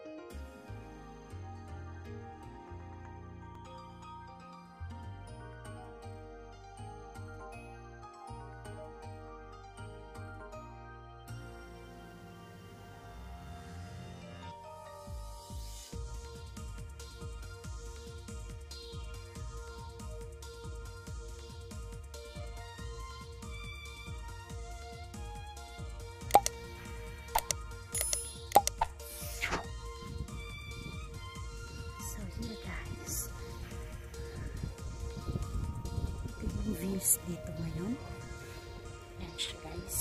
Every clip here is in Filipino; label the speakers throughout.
Speaker 1: Views dito ngayon. Yan siya, guys.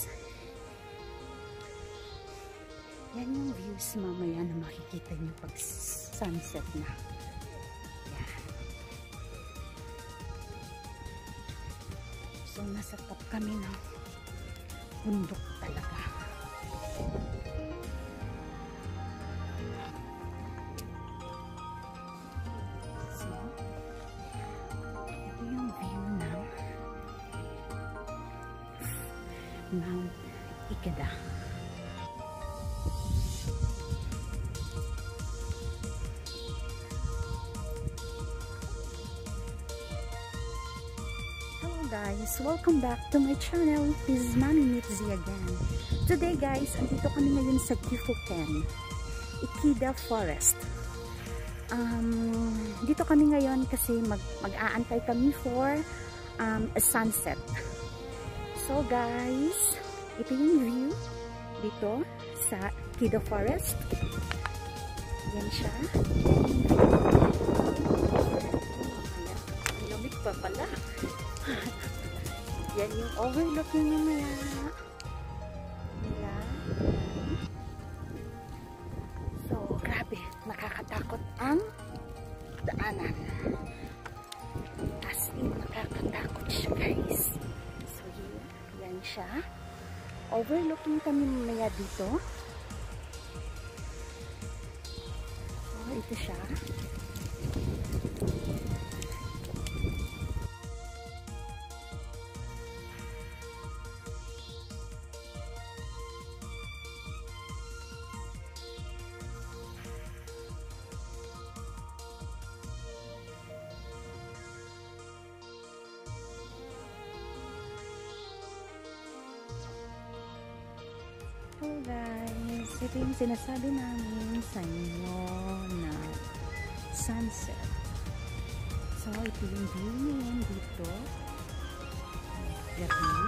Speaker 1: Yan yung views mamaya na makikita nyo pag sunset na. Yan. So nasa top kami ng bundok talaga. So ito yung view ng Ikeda. Hello guys, welcome back to my channel. This is Mami Mitzi again. Today guys, andito kami ngayon sa Gifuken, Ikeda Forest. Dito kami ngayon kasi mag-aantay kami for a sunset. So guys, ito yung view dito sa Ikeda Forest. Yan siya. Ang lamig pa pala. Yan yung overlooking mamaya. Yan. So grabe, nakakatakot ang daanan. As in, nakakatakot siya guys. Siya. Overlooking kami mamaya dito. So, ito siya. Hello guys, ito yung sinasabi namin sa inyo na sunset. So ito yung view ngayon dito. Gabi.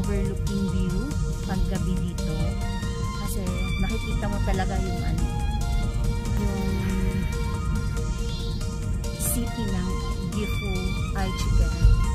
Speaker 1: overlooking view paggabi dito. Kasi makikita mo talaga yung ano, yung city ng Gifu Aichiken.